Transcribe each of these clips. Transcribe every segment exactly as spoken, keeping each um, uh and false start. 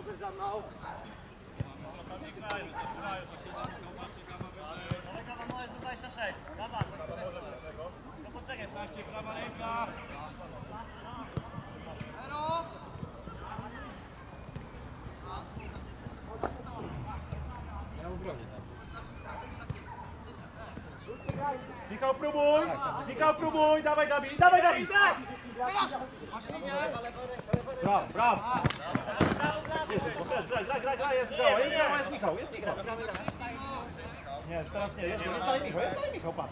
Michał, próbuj! Michał, próbuj! Dawaj, Gabi! Dawaj, Gabi! Brawo, brawo! Graj, graj, graj, graj, jest Michał, jest Michał, jest Michał, jest Michał. Nie, teraz nie, jest, jest dalej Michał, jest dalej Michał, patrz.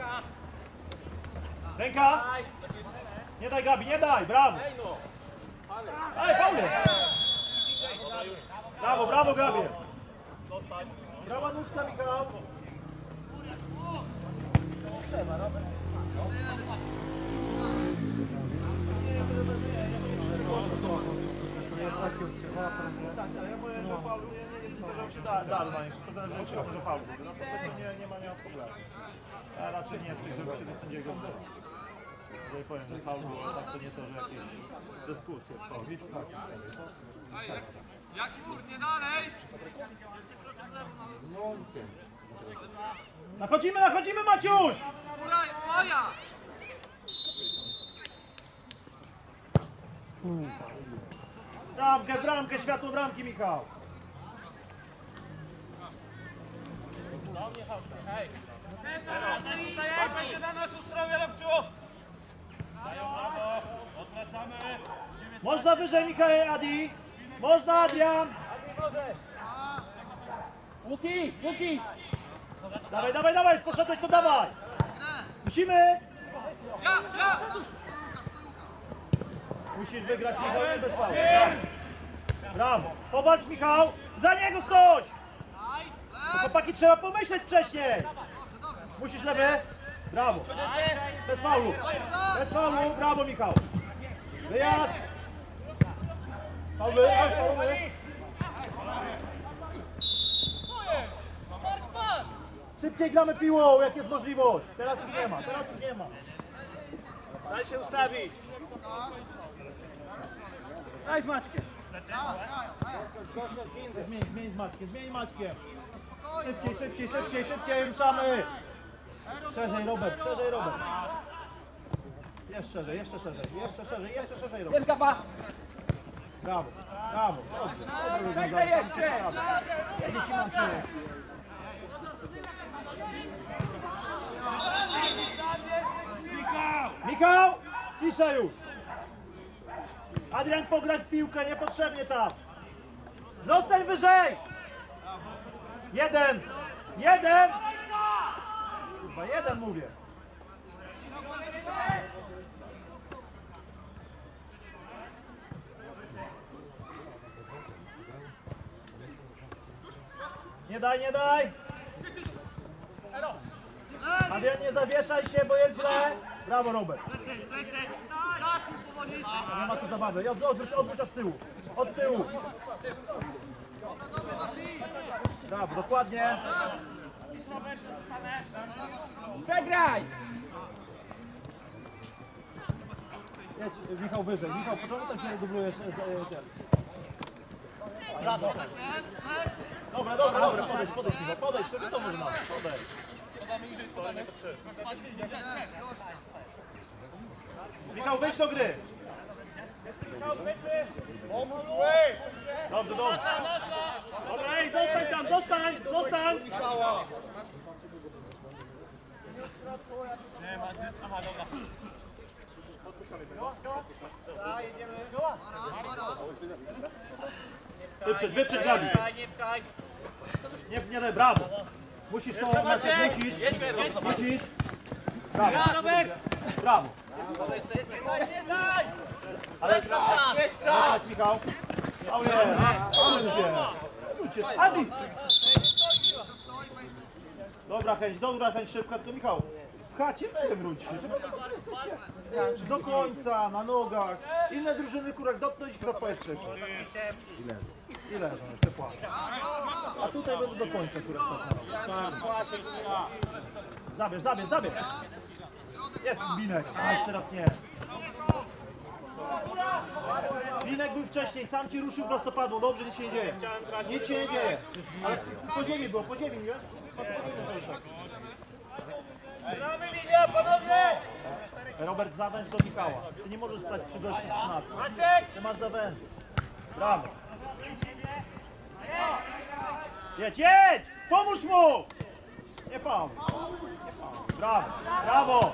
Ręka! Nie daj, Gabi, nie daj, brawo! Ej, Paulę! Brawo, brawo, Gabi! Brawa nóżka, Michał! Trzeba, Robert. Tak, ale ja powiem, że faul nie zdarzają się dalej, to zależy od tego, że faul. Nie ma nie ma problemu. Ja raczej nie jestem, żeby się do sędziego że powiem, że faul było, tak to nie to, że jakieś dyskusje. Jak mur, nie dalej! Nachodzimy, nachodzimy, Maciuś! Góra, twoja! Bramkę, bramkę, światło bramki, Michał! Hej! Będzie na naszą stronę, Robciu! Dają brawo, odwracamy! Można wyżej, Michał, Adi! Można, Adrian! Łuki, Łuki! Dawaj, dawaj, dawaj, poszedłeś, to dawaj! Musimy! Ja, ja! Musisz wygrać, Michał, nie bez faulu. Brawo! Popatrz, Michał! Za niego ktoś! To chłopaki trzeba pomyśleć wcześniej! Musisz lewy! Brawo! Bez faulu! Bez faulu! Brawo, Michał! Wyjazd! Faulu! Faulu! Szybciej gramy piłą, jak jest możliwość. Teraz już nie ma, teraz już nie ma. Daj się ustawić. Daj z Maćkiem. Zmień, zmień z Maćkiem, zmień Maćkiem. Szybciej, szybciej, szybciej, szybciej, ruszamy. Szerzej, Robert, szerzej, Robert. Jeszcze szerzej, jeszcze szerzej, jeszcze szerzej, jeszcze szerzej, Robert. Jest gapa. Brawo, brawo. Czekaj jeszcze. Jedzie ci Maciej. Michał! Cisza już! Adrian, pograć piłkę, niepotrzebnie tam! Zostań wyżej! Jeden! Jeden! Chyba jeden mówię. Nie daj, nie daj! Adrian, nie zawieszaj się, bo jest źle! Brawo, Robert! Nie ma tu zabawy. Odwróć, odwróć od tyłu. Od tyłu. Brawo, dokładnie. Przegraj! Jedź, Michał, wyżej. Michał, początek tam się dublujesz. Brawo. Dobra, dobra, dobra. Podejdź, podejdź, Michał. Podejdź, sobie to może nawet. Podejdź. Michał, wejdź do gry. Pomóż mu, ej! Dobrze, dobrze. Dobra, ej, zostań tam, zostań, zostań! Michała! Nie ma, aha, dobra. Wyprzedź, wyprzedź, Gabi. Nie, nie daj, brawo. Musisz to, musisz, musisz. Brawo, Robert! brawo. Ale jest strach! Michał! Adi! Dobra chęć, dobra chęć szybka, to Michał. Pchacie, wywróć się. Jesteście do końca, na nogach. Inne drużyny, kurak, dotknąć, kto twoje krzyczy. Ile? Ile? A tutaj będę do końca, kurak. Zabierz, zabierz, zabierz! Jest Binek, a teraz nie. Linek był wcześniej, sam ci ruszył prostopadło, dobrze, nic się nie dzieje. Nic się nie dzieje. Ale po ziemi było, po ziemi, nie? Gramy linia, panowie! Robert, zawęź do Michała. Ty nie możesz stać przy gościu trzynastu. Maciek! Ty masz zawężyć. Brawo. Jedź, jedź! Pomóż mu! Nie pał. Brawo, brawo!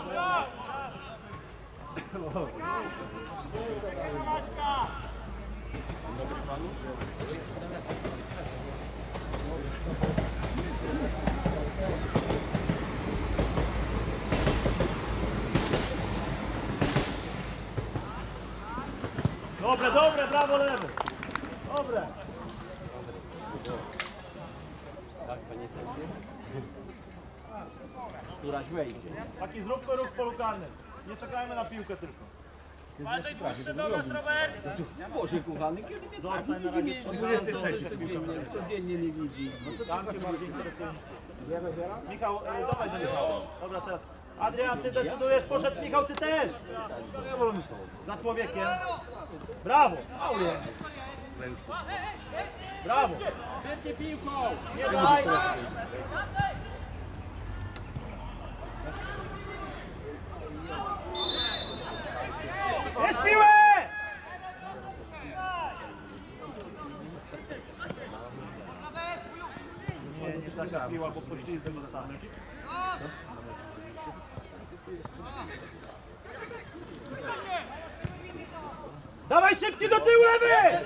Dobre, dobre, brawo lewy. Dobre. Tak, panie sędzio? Któraś wejdzie. Taki zróbmy ruch polukarny. Nie czekajmy na piłkę tylko. Uważaj, dłuższy do nas, Robert! Boże kochany, kiedy mnie tak Zostań na razie przy dwudziestej piłce. trzeciej codziennie, codziennie nie widzi. Tam cię bardziej interesuje. Michał, e, dawaj do Michała. Dobra, teraz. Adrian, ty decydujesz, poszedł Michał, ty też. Za człowiekiem. Brawo. Auje. Brawo. Szybciej piłką! Nie daj. Bierz piłę! Nie, nie taka piła, bo poślizgę dostanę. Dawaj szybciej do tyłu, lewy!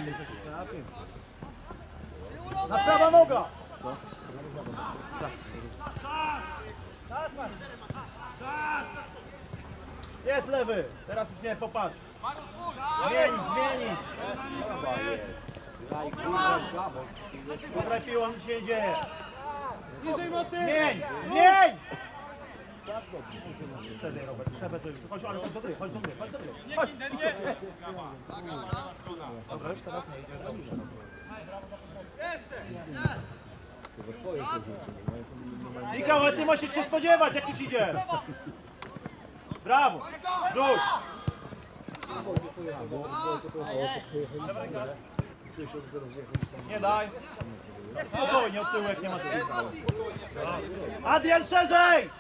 Na prawa noga! Jest lewy! Teraz już nie, popatrz. Zmienić, zmienić! Dobra piła, nic się nie dzieje. Bliżej moty! Zmień! Zmień! Szebie, Robert, szebie to już. Chodź, ale chodź do gry, chodź do gry, chodź do gry. Chodź! Dobra, już teraz nie idziesz dobrze. Michał, ale ty musisz się spodziewać, jak już idzie. Brawo! Rzuć! Nie daj. Spokojnie, od tyłu jak nie ma siły. Adrian, szerzej!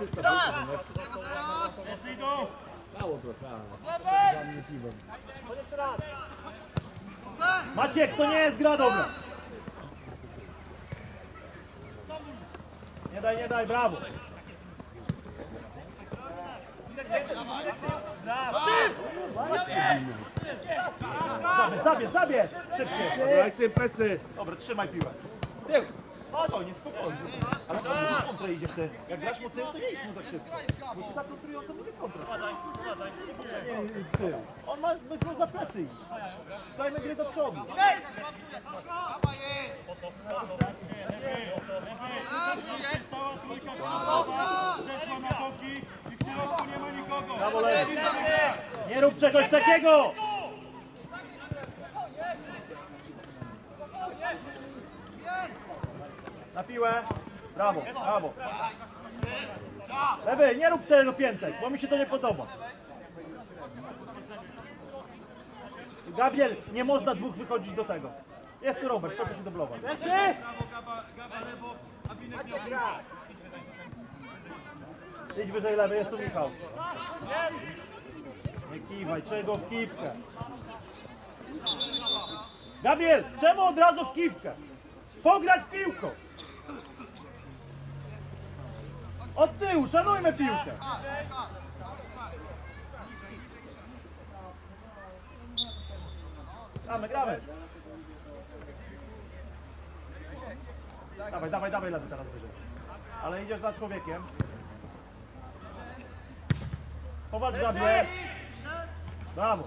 Maciek, to nie jest gra dobra. Nie daj, nie daj, brawo. Zabierz, zabierz, zabierz! Szybciej! Jak ty plecy! Dobra, trzymaj piłę. Spokojnie, spokojnie. Ale to nie kontrę idzie ty. Jak grasz mu tył, to nie idź mu tak szybko. Bo ci tak kontrują, to będzie kontra. Składaj, składaj. Nie, tył. On ma, myśmy za plecy iść. Dajmy gry do przodu. Cała trójka szkodowa zeszła na boki i w środku nie ma nikogo. Brawo, lewy. Nie rób czegoś takiego! Na piłę. Brawo, brawo. Lewy, nie rób tego piętek, bo mi się to nie podoba. Gabriel, nie można dwóch wychodzić do tego. Jest tu Robert, po co się dublować? Lecy! Idź wyżej lewy, jest tu Michał. Nie kiwaj, czego w kiwkę? Gabriel, czemu od razu w kiwkę? Pograć piłką! Od tyłu, szanujmy piłkę! Gramy, gramy! Dawaj, dawaj, dawaj lewy teraz wyżej. Ale idziesz za człowiekiem. Popatrz, Gabriel! Brawo!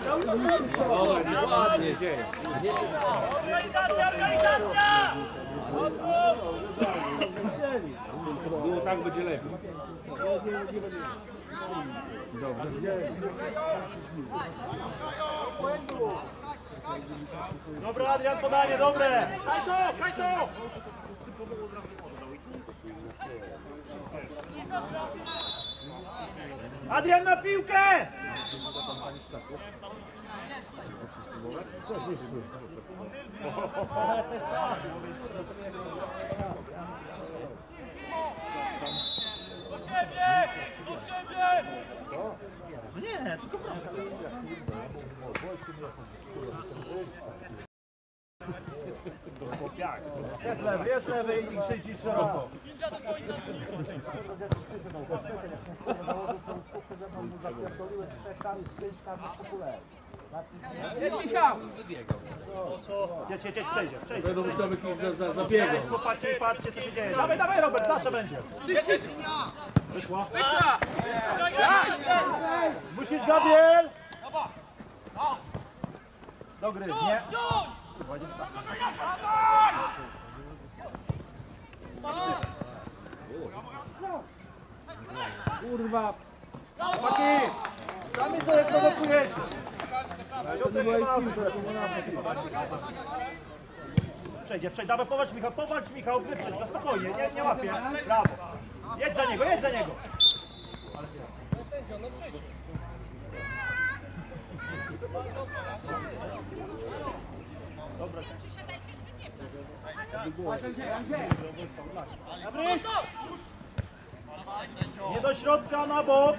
Organizacja, organizacja! Było tak, będzie lepiej. Dobrze, Dobra, Adrian, podanie, dobre! Kajto, Kajto! Adrian na piłkę! Do siebie! Do siebie! No nie, tylko bramka. Jest lewy, jest lewy i krzyci szeroko. Ninja do końca. Jest Michał! Jedź, jedź, jedź, przejdzie, przejdzie. Będą już tam jakiś za, za, zabiegał. Ej, chłopaki, patrzcie co się dzieje. Dawaj, dawaj Robert, nasza będzie. Wyszła. Musisz, Gabriel! Do gry, nie? Kurwa, Chłopaki! Sami sobie prowokujecie. to nie była ich piłka, to była nasza piłka. Przejdzie, przejdzie, dawaj, powalcz Michał, powalcz Michał, wyprzedź go, spokojnie, nie, nie łapie. Brawo. Jedź za niego, jedź za niego. Dobra. Nie do środka, na bok.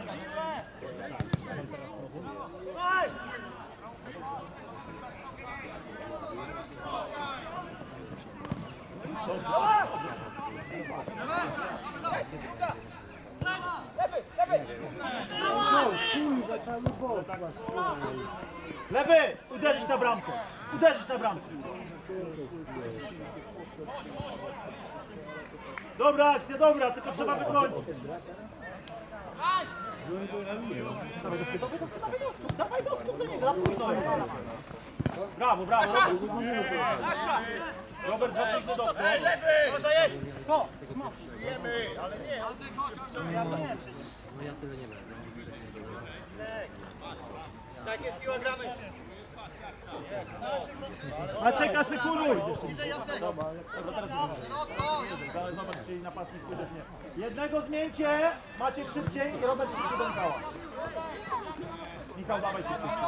Lewy! Uderzyć na bramkę! Uderzyć na bramkę! Dobra akcja, dobra, tylko trzeba wykończyć. Dawaj doskup do niego, za późno jest. Brawo, brawo. Robert, za późno doskup. Może jedź! Co? Tak jest piła gramy. Maciek, asykuruj! Dobra, teraz ale zobacz, czyli napastnik wpływ nie. Jednego zmieńcie, Maciek szybciej i Robert szybciej do Michała. Michał, dawaj się.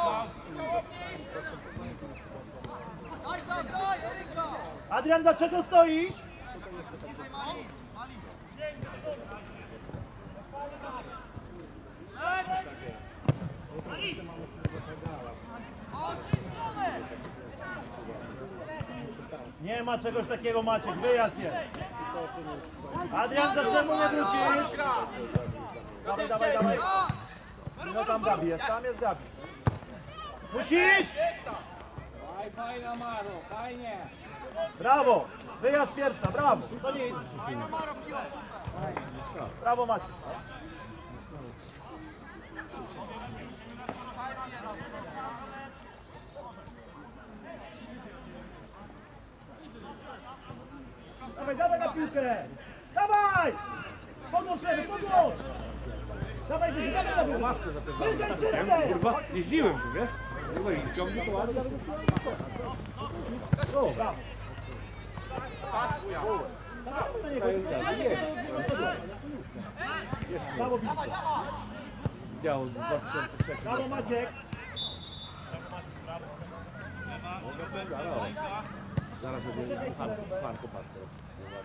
Adrian, dlaczego stoisz? Nie ma czegoś takiego, Maciek, wyjazd jest. Adrian, dlaczego nie wrócisz? Dawaj, dawaj, dawaj. No tam Gabi jest, tam jest Gabi. Musisz! Faj, fajna Maro, fajnie. Brawo! Wyjazd pierwsza, brawo! To nic. Brawo, Maciek. Dawaj, dawaj na piłkę! Dawaj! Podłącz lewy, podłącz! Dawaj, wyżej, dawaj na dół! Maskę zapewne. Wyżej, wyżej! Kurwa, jeździłem tu, wiesz? Kurwa, i ciągnie to ładnie. O, brawo! Dawaj na niego, brawo, Bisto! Działo dwa tysiące trzeci. Brawo, Maciek! Zaraz będzie pan, pan popatrz teraz.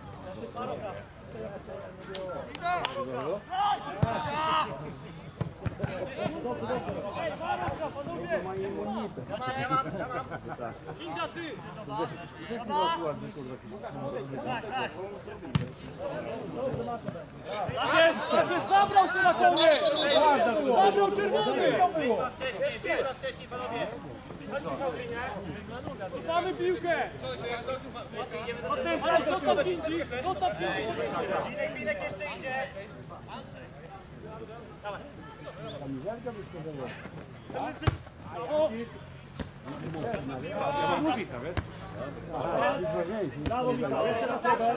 Ninja, ty! Jest! Jest! Zabrał się na ciągnie! Zabrał czerwony! Wcześniej, panowie! Mamy piłkę! Zostaw Ninji! Zostaw Ninji! Binek, Binek jeszcze idzie! Brawo! Brawo, Michał, jeszcze raz Robert.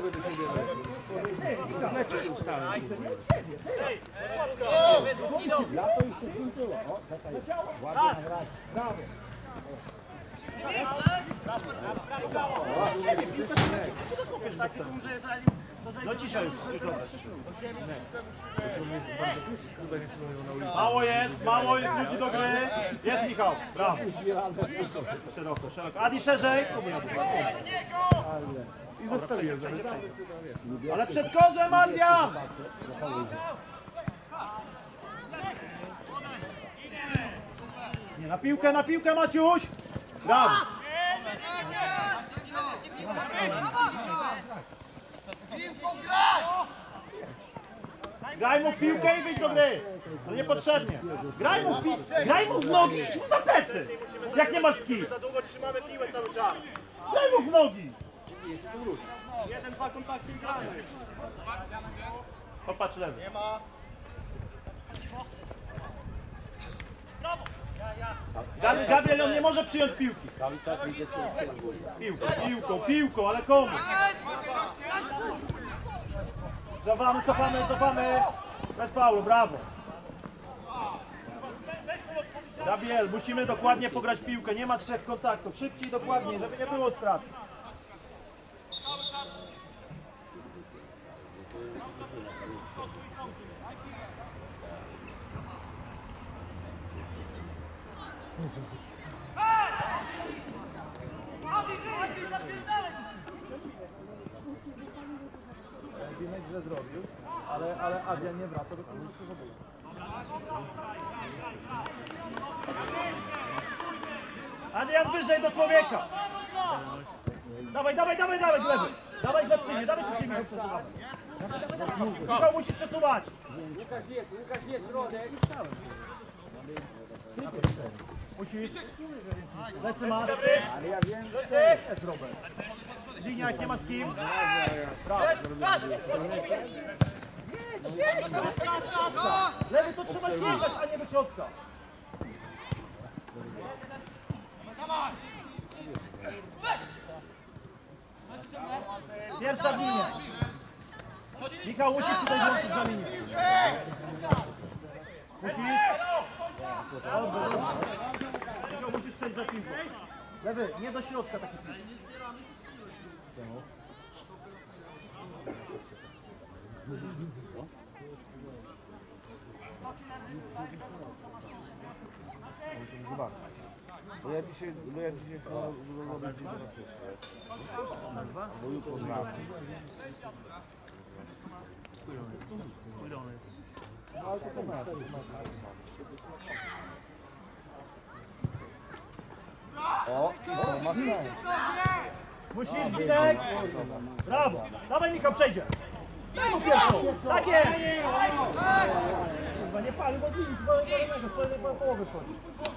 Lato już się skończyło. O, czekaj. Ładnie nagrać. Brawo. No dzisiaj już, już zobacz. Mało jest, mało jest ludzi do gry. Jest Michał, brawo. Szeroko, szeroko. Adi szerzej. I zostawiłem, żeby Ale przed kozłem, Adrian! Nie, na piłkę, na piłkę, Maciuś! Brawo! Graj mu w piłkę i wyjdź do gry! Ale niepotrzebnie. Graj mu w piłkę, graj mu w nogi, idź mu za plecy! Jak nie masz ski! Za długo trzymamy piłę cały czas. Graj mu w nogi! Jeden, dwa kontakty i gramy. Popatrz lewy. Nie ma. Gabriel, on nie może przyjąć piłki. Piłką, piłką, piłką, ale komu? Cofamy, cofamy, cofamy. Bez faulu, brawo. Gabriel, musimy dokładnie pograć piłkę. Nie ma trzech kontaktów. Szybciej, dokładniej, żeby nie było strat. Binek źle zrobił, ale, ale Adrian nie wraca do końca. Adrian, wyżej do człowieka. Dawaj, dawaj, dawaj, dawaj, lewy. Dawaj za przyjmie, dawaj szybciej, Michał, przesuwamy. Michał, musisz przesuwać. Łukasz jest, Łukasz jest, środek. Musisz. Lecę masz. Ale ja wiem, że Jest Robert. Ziniak, nie ma z kim. Lewy to trzeba sięgać, a nie do środka. Pierwsza linia. Michał, musisz tutaj włączyć za linię. Musisz. Dobrze. Michał, musisz przejść za piłką. Lewy, nie do środka taki piłki. bo ja dzisiaj, bo ja dzisiaj robię dzień na wszystko. Bo jutro znam. Ale to masz. O, to ma sens. Musisz, Binek! Brawo! Dawaj, Michał, przejdzie! Daj mu pierwszą! Tak jest! Chyba nie pali, bo z kolejnego, z kolejnej połowy wchodzi.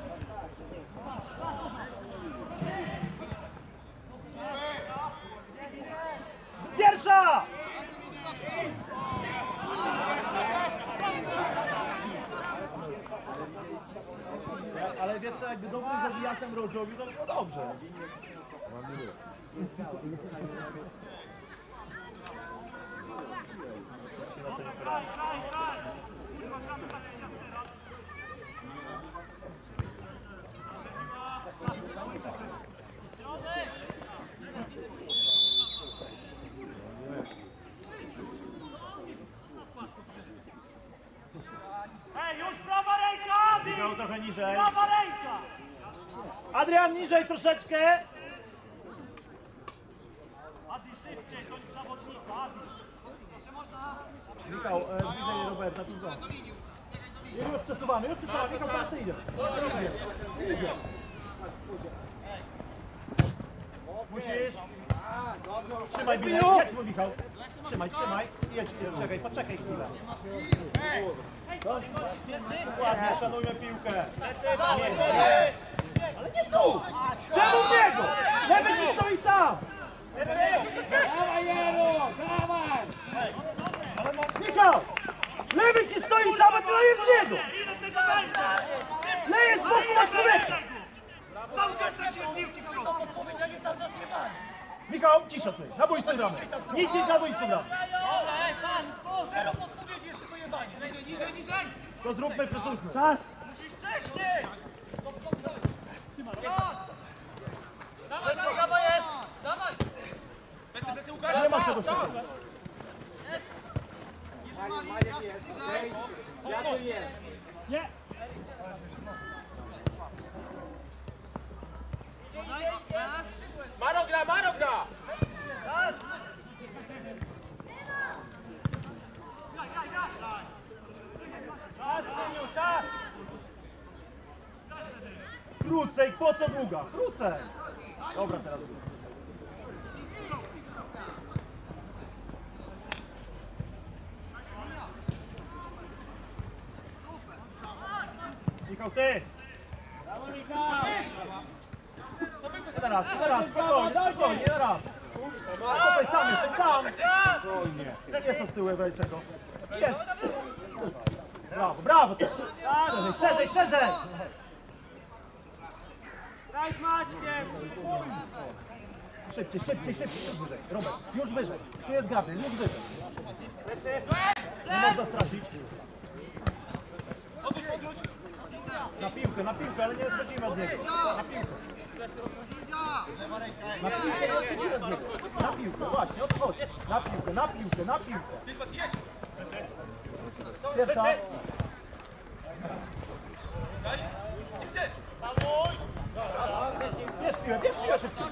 Pierwsza! Ale wiesz co, jakby dobrym zabijasem robił, to było dobrze. Ej, już prawa ręka! Michał trochę niżej. Prawa ręka! Adrian, niżej troszeczkę. Adi, szybciej, koń zawodnika, Adi. Michał, e, bliżej Roberta, tu za. Już przesuwamy, już przesuwamy. Michał, teraz ty idzie. Idzie. Musisz. Trzymaj bilet, jedź mu, Michał. Trzymaj, trzymaj. Jedź, jedź, czekaj, poczekaj chwilę. Ładnie, szanujmy piłkę. Nie, nie. Ale nie tu! Czemu w niego? Lewy ci stoi sam! Dawaj, Jero, dawaj! Michał! Lewy ci stoi sam, a ty lejesz w niego! Lejesz z boku na człowieka! Michał, cisza tutaj, na boisku gramy. Nic nie na boisku gramy. Zero podpowiedzi, jest tylko jebanie. Niżej, niżej, niżej! To zróbmy, przesuńmy. Czas! Musisz wcześniej! Dawaj, dawaj, jest! Dawaj! Plecy, plecy, Łukasz! Nie ma czegoś takiego. Jacek jest. Nie! Maro gra, Maro gra! Czas, Syniu, czas! Krócej, po co długa? Krócej. Dobra, teraz. Michał, ty! Teraz, teraz, spokojnie, spokojnie, teraz. Stopaj sam, jestem sam. Spokojnie. Jest od tyłu Ewelczego. Jest. Brawo, brawo. Szerzej, szerzej, szerzej. Graj z Maćkiem! Szybciej, szybciej, szybciej. Już wyżej. Robert, już wyżej. Tu jest Gabriel, już wyżej. Plecy! Nie można stracić. Odrzuć, odrzuć! Na piłkę, na piłkę, ale nie odchodzimy od niego. Na piłkę. Na piłkę, nie odchodzimy od niego. Na piłkę, właśnie, odchodź. Na piłkę, na piłkę, na piłkę. Pierwsza. Bierz piłę, bierz piłę szybciej.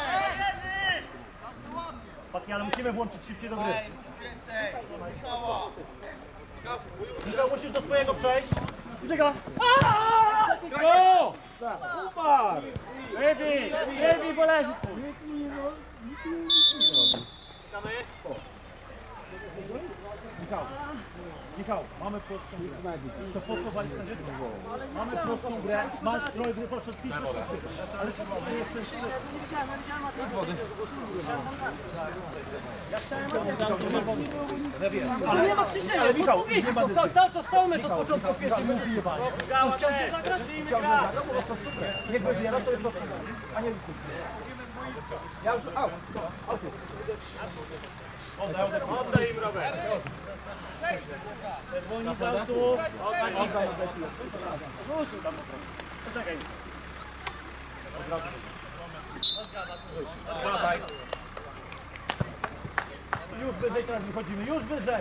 Patnie, ale musimy włączyć szybciej do gry. Michał, musisz do swojego przejść. Ucieka. Go! Umarł. Lewi! Lewi, bo leży! Michał, Michał, mamy prostszą grę. To po co walić na dziecko? Mamy prostszą grę. Masz trochę, proszę, pić. Ale co to jest? Ale nie ma krzyczenia, ale Michał, podpowiedzi nie ma są, cały, cały czas cały mecz od początku pierwszy Michał, mówi jebanie. Michał, Chciał się zagrać, chciał grać. Niech wybiera, to jest prostsze. A nie dyskusja. Ja już, au, au, tu. Oddaj, oddaj, oddaj im, Robert. Czerwoni z autu. Oddaj, oddaj, oddaj. Ruszy tam. Poczekaj. Oddaj. Już wyżej teraz wychodzimy, już wyżej.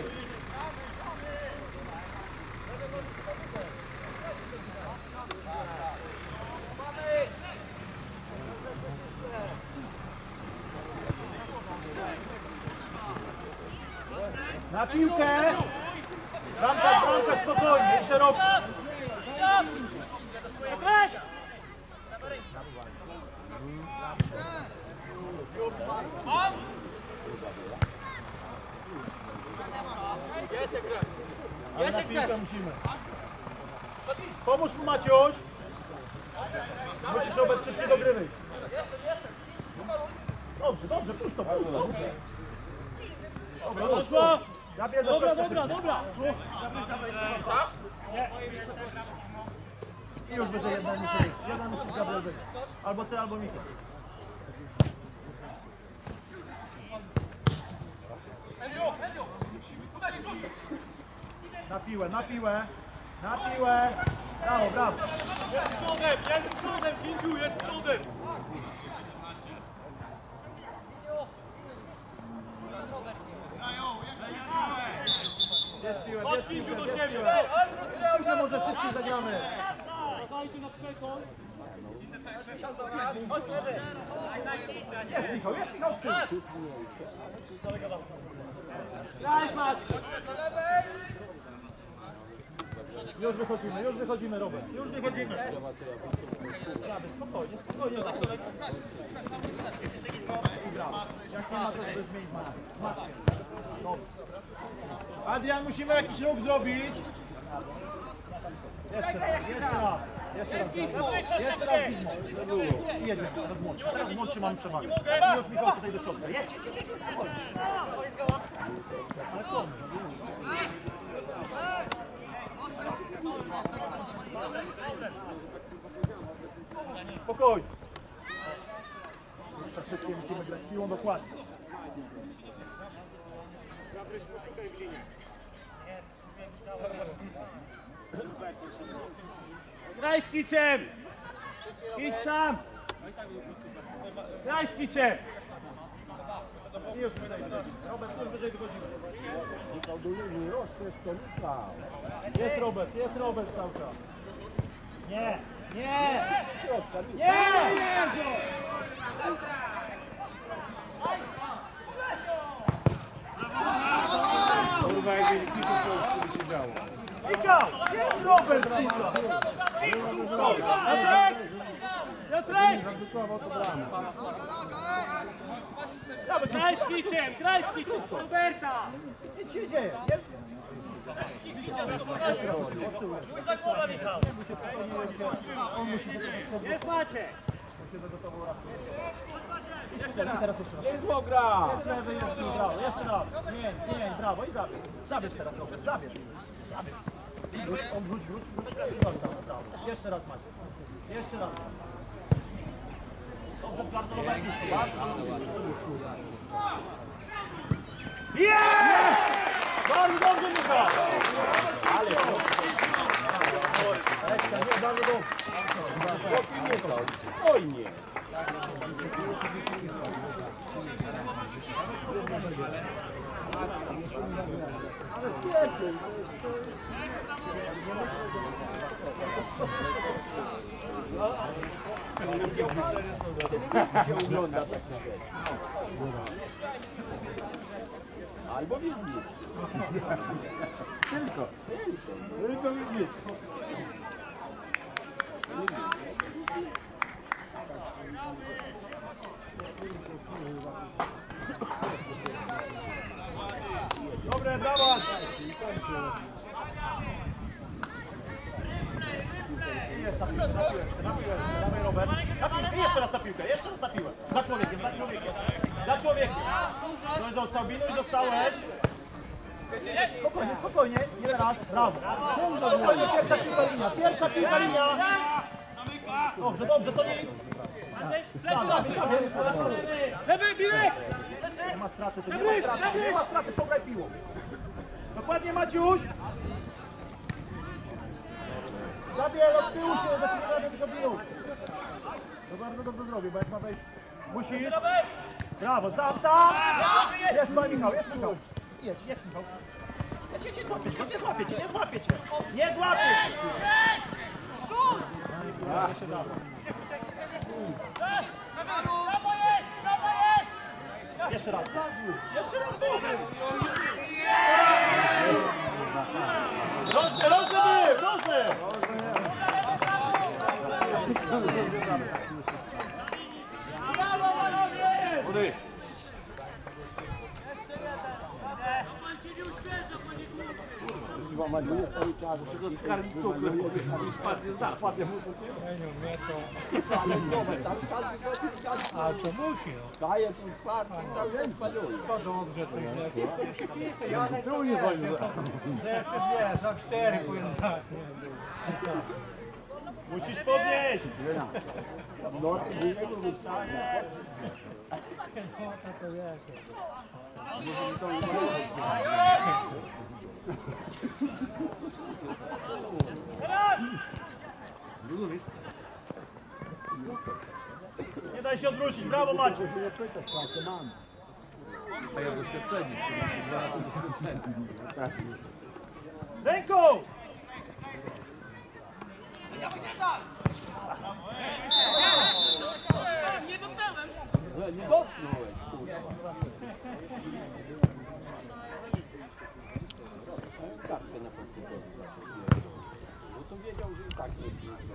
Na piłkę! Bramka, bramka, spokojnie, szeroko. Ale na piłkę musimy. Pomóż mu Maciuś. Musisz Robert szybciej do gry wyjść. Dobrze, dobrze, puść to, puść, dobrze. Dobra, Poszło! Ja biedę Dobra, szybko, dobra, szybko. dobra! I już będzie jedna musi wyjść. Jedna musi z Gabriel wyjść. Albo ty, albo Michał. Na piłę, na piłę. Na piłę. Brawo, brawo. Jest przodem, jest przodem, Kindziu, jest przodem! Bierz piłę, Chodź bierz Kindziu piłkę, do bierz siebie! piłę. Piłkę może szybciej zagramy. Dajcie na przekon! Jest Michał, jest Michał w tył. Daj Maćku! Już wychodzimy, już wychodzimy, Robert. Już wychodzimy. Brawy, spokojnie, spokojnie. I brawo. Jak nie ma to, żeby zmienić matkę. Dobrze. Adrian, musimy jakiś ruch zrobić. Jeszcze raz, jeszcze raz. Jeszcze raz. Jeszcze raz Gizmo. I jedziemy, teraz młodszy. Teraz młodszy mamy przewagę. I już Michał tutaj do środka. Jedź, jedź, jedź. Ale co? Spokojnie. Jeszcze szybciej musimy grać piłą dokładnie. Gabryś, poszukaj w linie. Graj z kiciem! Idź sam! Graj z kiciem! I już wydaj. Robert, już wyżej wychodzimy. Mikał do linii, rozszerz to Mikał. Jest Robert, jest Robert cały czas. Nie, nie, Środka, Mikał. nie! Kurwa, jakby kilku Polsku by się działo. Michał, jest Robert! Michał. Piotrek! Piotrek! Zadukował to bramę. Graj z kiciem! Graj z kiciem! Roberta! Nic się nie dzieje. Jest Maciek! Teraz jeszcze raz. Nie zło gra! Jest lewy, jest tu, brawo, jeszcze raz. Nie, nie, brawo i zabierz. Zabierz teraz Robert, zabierz. Zabierz. Wróć, on wróć, wróć, wróć, wróć, brawo, brawo. Jeszcze raz Maciek. Jeszcze raz. Dobrze, bardzo Robert. Yeah! Bardzo dobrze, Michał! Ale Reszta, nie, bardzo dobrze. Spokojnie. Ale pierwszy. się ogląda tak na rzecz. Albo widzieć. Tylko. Tylko widzieć. Dobre, brawo! Jest na piłkę, na piłkę, na piłkę, dawaj Robert. Na piłkę, jeszcze raz na piłkę, jeszcze raz na piłkę. Za człowiekiem, za człowiekiem. Za człowiekiem. Ktoś został, binuj, dostałeś. Spokojnie, spokojnie, jeden raz, brawo. Spokojnie, pierwsza piłka linia, pierwsza piłka linia. Dobrze, dobrze, to nie jest. Lewy, Bilek! Nie ma straty, to nie ma straty, nie ma straty, pograj piłą. Dokładnie Maciuś. Zabiel od tyłu się, zaczynamy tylko minut. To bardzo dobrze zrobię, bo jak ma wejść, musisz. Brawo, sam, sam. Jest ma Michał, jest Michał. Jedź, jedź Michał. Jedź, jedź, jedź, złapię cię, nie złapię cię, nie złapię cię. Nie złapię cię. Ja, jeszcze brawo. Jeszcze raz. Jeszcze raz dobry. Rożny, rożny był, rożny. Brawo, panowie! Chyba Madziu cały czas. Skarbi cukru, bo spadnie z dachu. A to musi. Daje ten skład i cały dzień paduje. To dobrze, to jest Ja tu nie wolno. jeszcze nie, za cztery powinien dać. Musisz podnieść. No ty do niego wystawia. Nie daj się odwrócić, brawo Maciu. Nie pytasz, pracę mam. A ja doświadczenie, czterdzieści dwa lata doświadczenia. Ręką! Ale nie dotknąłeś, kurwa. Kartkę na komputerze. No to wiedział, że i tak nie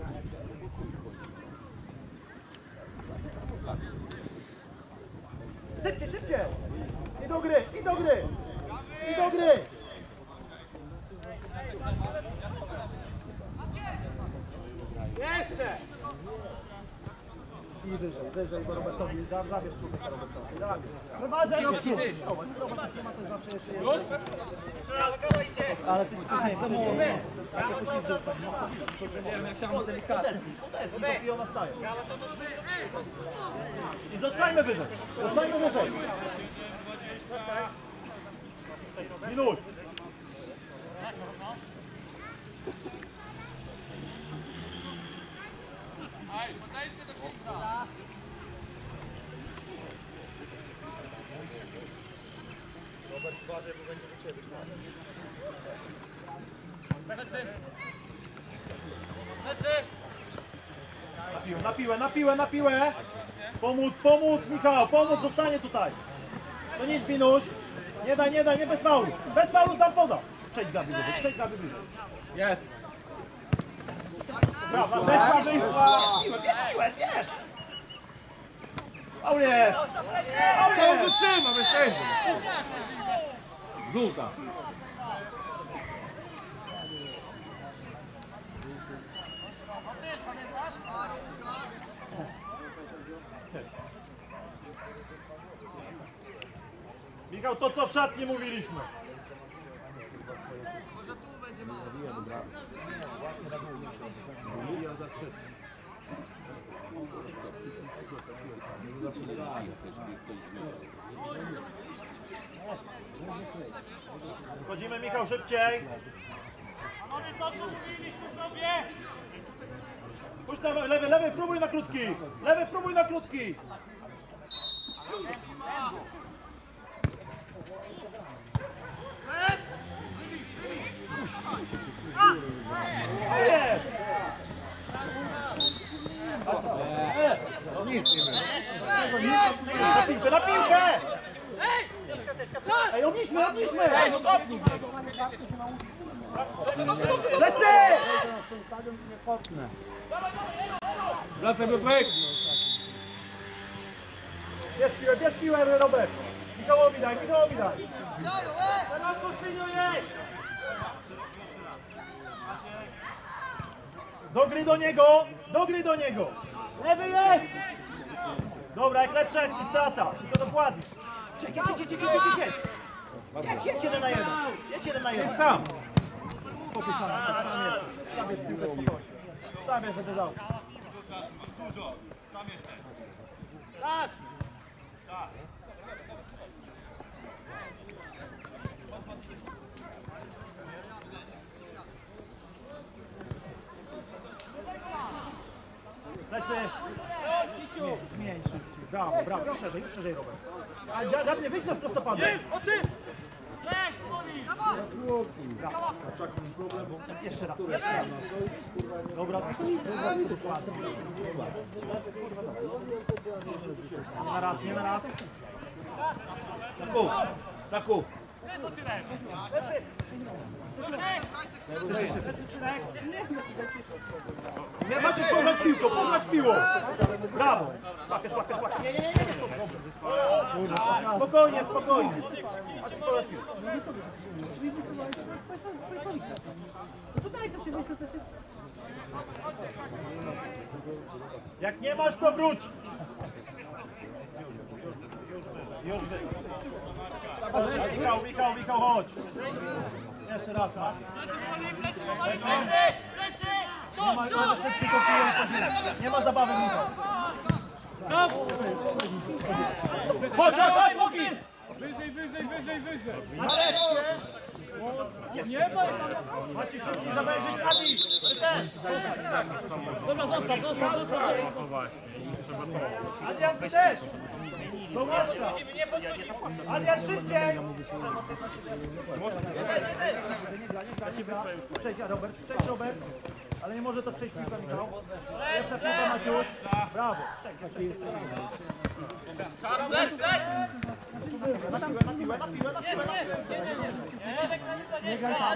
Szybciej, szybciej! I do gry, i do gry! I do gry! Jeszcze! I wyżej, wyżej, bo Robertowi, za- zabierz człowieka Robertowi. Zabierz. Prowadzę, Nie, Roki! nie, nie, Zobacz, zobacz, nie ma to zawsze jeszcze jest. Ale ty nie, za mało. Takie posiedzenie. Nie wiem, jak chciałem delikatnie. Odetnij, i ona staje. I zostańmy wyżej, zostańmy wyżej. Minut. Na piłę, na piłę, na piłę, na piłę. Pomóc, pomóc, Michał, pomóc, zostanie tutaj. To nic, Binuś. Nie daj, nie daj, nie bez faulu. Bez faulu sam poda. Przejdź Gabi wyżej, przejdź Gabi wyżej. Jest. Brawa, weszła, wyszła. Bierz piłę, bierz. Faul jest. Faul Co on jest. wytrzyma, wytrzyma. Żółta. Michał, to co w szatni mówiliśmy. Wchodzimy, Michał, szybciej. Panowie, to co mówiliśmy sobie! Puść na lewy, lewy, próbuj na krótki. Lewy, próbuj na krótki. Jest. Nic nie wiem. Na piłkę, na piłkę! Ej, obniżmy, obniżmy! Ej, no kopnij! Lecę! Wracaj do pek. Bierz piłę, bierz piłę, Robert! Michałowi daj, Michałowi daj! Teraz posyniujesz! Do gry do niego! Do gry do niego! Lewy jest! Dobra, jak lepsza jak strata, tylko dokładnie. Jedź, jedź, jedź, jedź, jedź, jedź, jedź. Jedź, jedź jeden na jeden. Jedź jeden na jeden. Sam. Spokój sam, sam jest. Sam jest piłkę spokojnie. Sam jest, żeby dał. Dużo, sam jesteś. Raz! Lecę. Nie, zmień szybciej. Brawo, brawo. Już szerzej, już szerzej, Robert. A ja, ja nie wyjdź na prostopadle. O ty! Jeszcze raz, jeszcze raz. Dobra, nie na raz, nie na raz. Taku, taku. Nie macie pognać piłką, pognać piłą. Brawo. Łapiesz, łapiesz, łapiesz. Nie, nie, nie, nie. Spokojnie, spokojnie. Macie pognać piłką. Jak nie masz, to wróć. Już wy. Michał, Michał, Michał, chodź. Jeszcze raz, masz. Nie ma, nie ma szybkiego piłki. Nie ma zabawy, Michał. Chodź, chodź, chodź, Łuki! Wyżej, wyżej, wyżej, wyżej! Nie ma! Macie szybciej zawężyć, Adi! Ty też! Dobra, zostaw, zostaw, zostaw! Adrian, ty też! Do Maćka! Adrian, szybciej! Przejdź, Robert, przejdź, Robert. Ale nie może to przejść piłka, Michał. Pierwsza piłka, Maciuś. Brawo. Na piłę, na piłę, na piłę, na piłę, na piłę. Nie graj tam.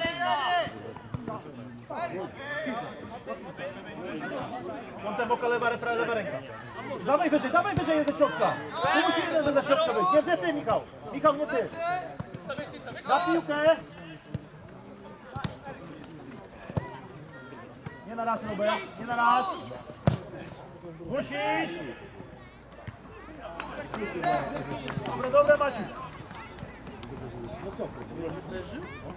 Piąte boka, lewa, repra, lewa ręka. Dawaj wyżej, dawaj wyżej jest ze środka. Tu musi jeden ze środka być. Nie, nie ty, Michał. Michał, nie ty. Na piłkę. Nie na raz, Robert. Nie na raz. Musisz! Dobra, dobra Maciu. No co, to leży?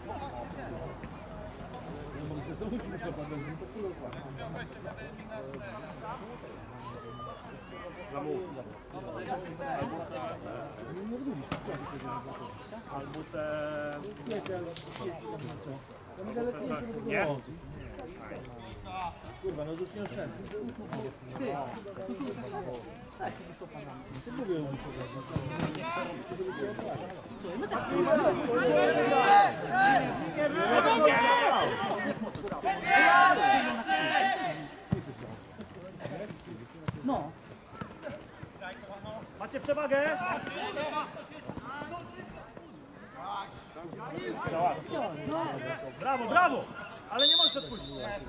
Ja mam sezonu, muszę padać, to kurwa. Albo te... Nie? Kurwa, no już nie oszczędzę. Ty, ty mówię, No. Macie przewagę? Brawo, brawo! Ale nie możesz odpuścić.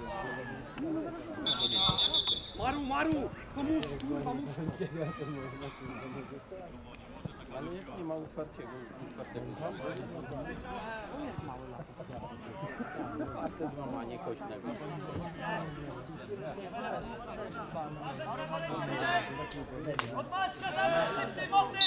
Maru, Maru! To musi, kurwa, musi. Ale jak nie ma otwarciego, otwartego otwarte złamanie kośnego. Od Maćka zaraz, szybciej moty!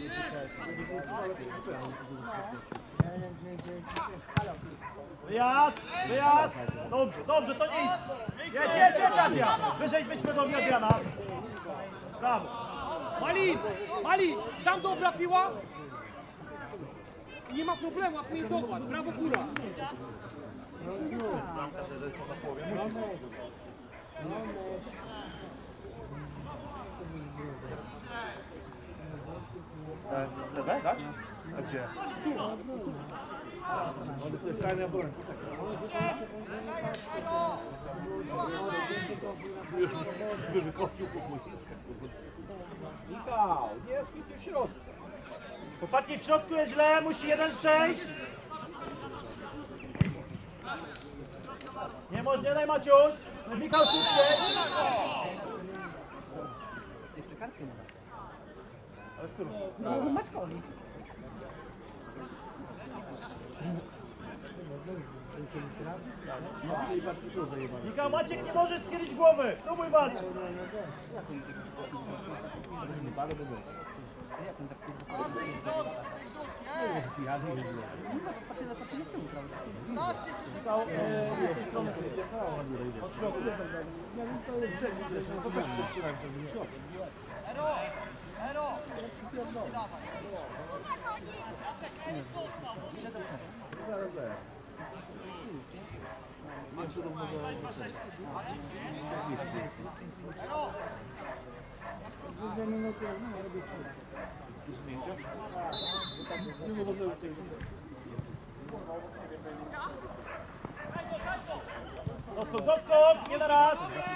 Wyjazd, wyjazd! Dobrze, dobrze, to nic! Jedź, jedź, jedź Adrian! Wyżej wyjdźmy do mnie Adriana! Brawo! Mali, Mali, tam dobra piła. I nie ma problemu, a później zobacz, brawo góra. C B dać? A gdzie? ale to jest tajna broń. Już wykopił po boiskach. Michał, nie jest mi tu w środku. Chłopaki, w środku jest źle, musi jeden przejść. Nie może, nie daj Maciuś. Michał szybciej. Jeszcze kartkę nie da. Ale którą? No, Maćkowi. Michał, Maciek, nie możesz schylić głowy. Próbuj Maciek. Michał, e, z tej strony. Od środka. Doskok, doskok, nie na raz.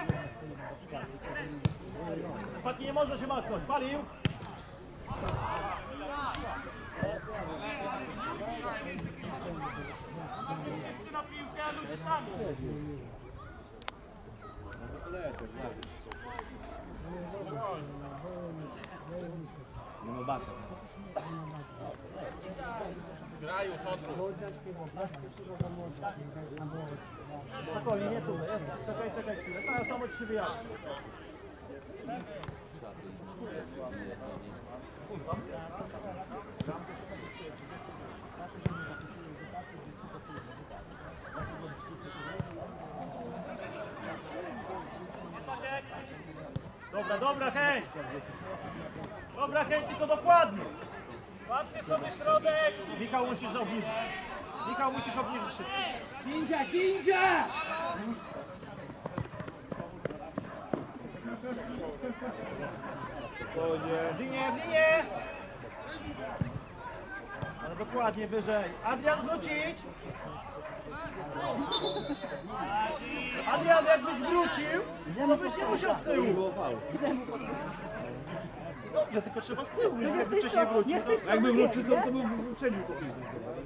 Chłopaki, nie można się machnąć. Palił. Wszyscy na piłkę, a ludzie sami. Nie ma bata. Spokojnie, nie tu. Jest. Czekaj, czekaj chwilę. To ja samo ci się wyjaśnię. Dobra, dobra, chęć! Dobra, chęć, tylko dokładnie! Łapcie sobie środek. Michał, musisz obniżyć. Michał, musisz obniżyć szybko. Kindzia, kindzia! W linie, w linie! Ale dokładnie wyżej. Adrian, wrócić! Adrian, jakbyś wrócił, to byś nie musiał z tyłu. Dobrze, tylko trzeba z tyłu, już jakby wcześniej wrócił. To... Jakby wrócił, to, to bym wyprzedził to pięknie.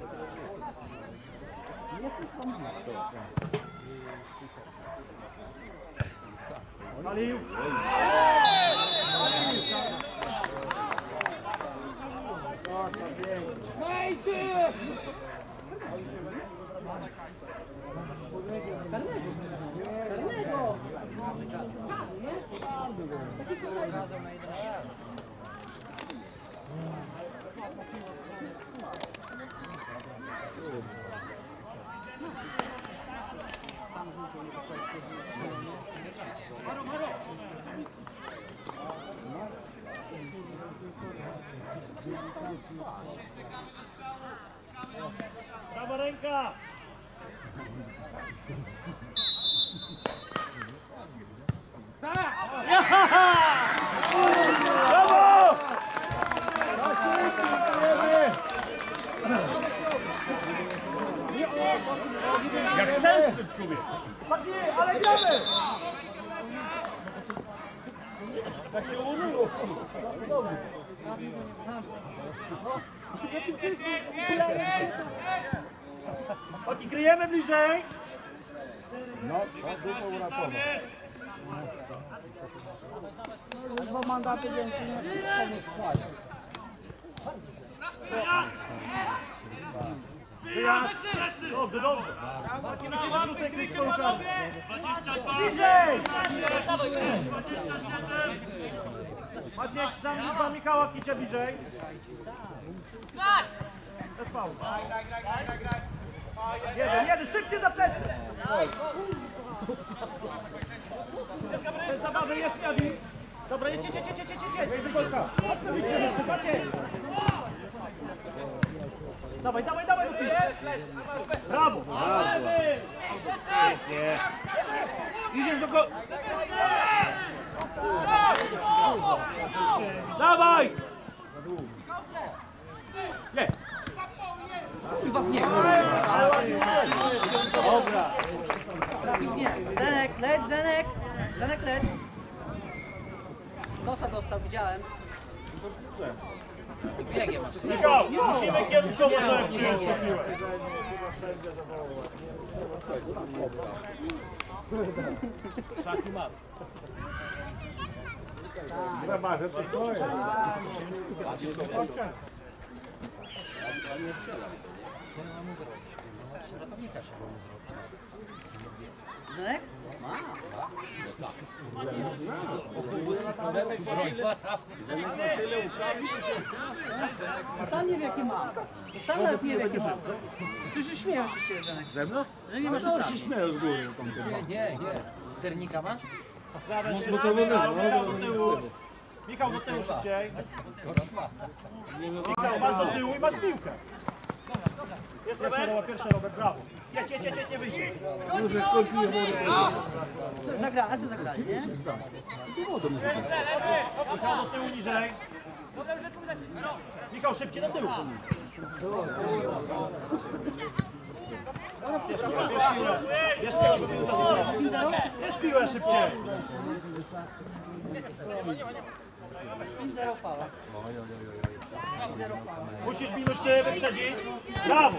Palił. Hej ty! Karnego! Karnego! Prawa ręka! Brawo! Jak szczęsny w klubie. Paki, ale gramy! Paki, kryjemy bliżej! No, to było uratować. Dwa mandaty więcej nie wstanie. Wyjazd! Dobrze, dobrze! Paki, wyjdziemy tutaj kryć kończę! dwadzieścia dwa, Bliżej! dwadzieścia siedem. Maciek, sam dwa Michała, kicie bliżej! Bez faulu. Jeden, jeden, szybciej za plecy! Bez zabawy jest Miadi! Dobra, jedź, jedź, jedź, jedź, jedź, jedź, jedź, do końca! Maciej! Dawaj, dawaj, dawaj, do tyłu! Brawo! Pięknie! Idziesz do go... Dawaj! Nie! Kurwa w niego. Dobra! Trafił w nie. Zenek, leć, Zenek. Zenek, leć. Kosa dostał, widziałem. Biegiem. Michał, musimy kierunkowo sobie przyjąć tę piłę. Szaki mat. Zabawy, co to jest? Zenek? Sam nie wie jaki ma. Sam nawet nie wie jaki ma. Przecież śmieją się z ciebie, Zenek. Ze mną? Że nie masz No prawa. się śmieją z góry. Nie, nie, nie. Sternika masz? No to wygląda, Michał do tyłu. Michał do tyłu szybciej. Michał, masz do tyłu i masz piłkę. Jest Robert? Pierwszy Robert, brawo. Jedź, jedź, jedź, jedź, nie wyjdzie. Już jak skończyłem wodę, Zagra, a co zagrali, nie? Michał do tyłu niżej. Michał, szybciej do tyłu. Jest piłę. Jest piłę szybciej. pięć zero fala. Musisz minus ty wyprzedzić. Brawo.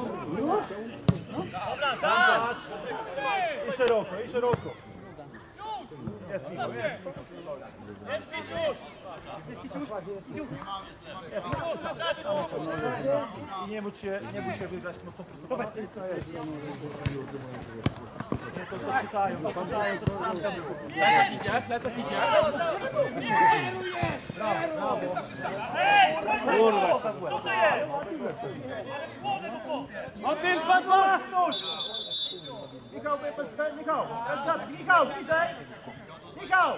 Dobra, czas. I szeroko, i szeroko. Jest Michał, jest. Jest Kiciusz. Jest Kiciusz. I nie bój się, nie bój się wygrać mocno frustrowany. Nie, to to czytają, to czytają, to to Plecak idzie, plecak idzie. Kurwa. Co to jest? O tym dwa dwa! Michał, bez, bez, Michał, bez gadki. Michał, bliżej. Michał.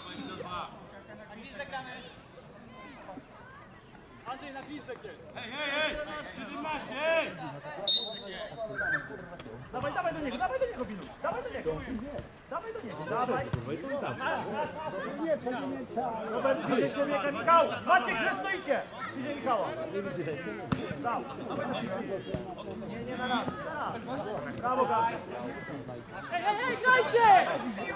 Andrzej na gwizdek jest. Hej, hej, hej! siedemnaście, hej! Dawaj, dawaj do niego, dawaj do niego, Bilu. Dawaj do niego. Dawaj do niego, dawaj. Robert, bliżej człowieka, Michał. Maciek, że stoicie. Bliżej Michała. Brawo. Nie, nie, na raz, na raz. Brawo, Gabi. Hej, hej, hej, grajcie!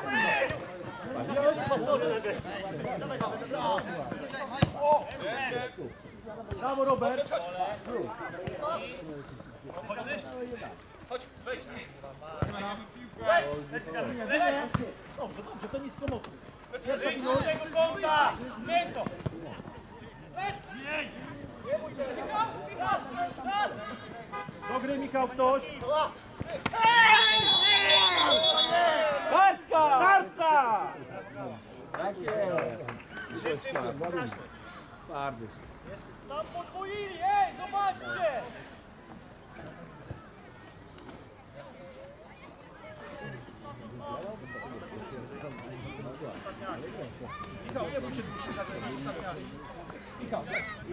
Brawo, Robert. Dobrze, dobrze, to nic pomocy. Z tego kąta! Zmień to! Do gry, Michał, ktoś. Kartka! Kartka! Tak jest. Twardy. Tam podwoili, ej, zobaczcie! Michał, nie bój się dłużej. Michał.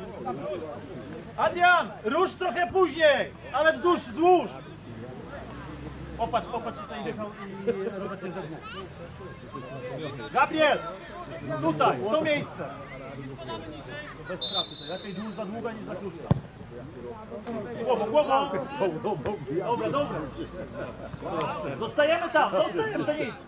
Adrian, rusz trochę później, ale wzdłuż, wzdłuż. Popatrz, popatrz tutaj Michał i Robert jest ze dwóch. Gabriel, tutaj, w to miejsce. Bez straty, lepiej dłuż za długa niż za krótka. Głową, głową. Dobra, dobra. Zostajemy tam, zostajemy, to nic.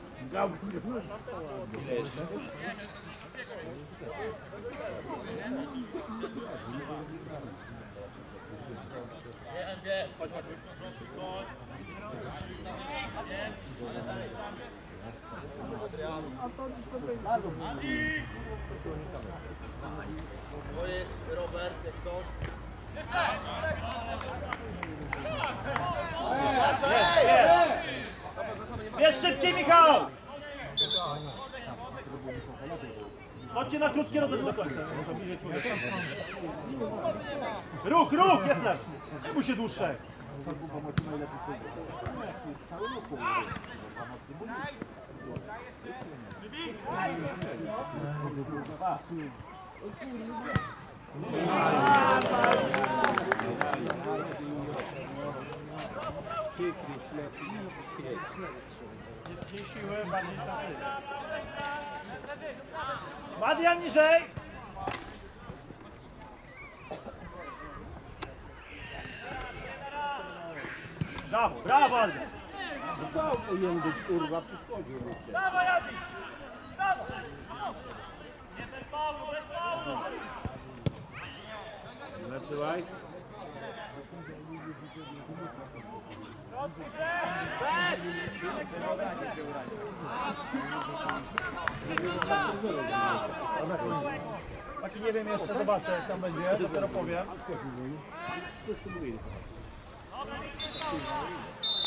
To jest Robert, jak coś. Bierz szybciej, Michał! Chodźcie na krótkie rozerwanie. Ruch, ruch, jestem! Nie bój się dłuższe. Nie siły, bardziej staty. Adrian niżej! Brawo, brawo Adrian! No co powinien być, kurwa, przeszkodził. Dawaj, Adi! Dawaj! Nie ten faul, bez faulu! Zaczynaj. Taki nie wiem jeszcze, zobaczę jak tam będzie, dopiero powiem. Co z tym mówili?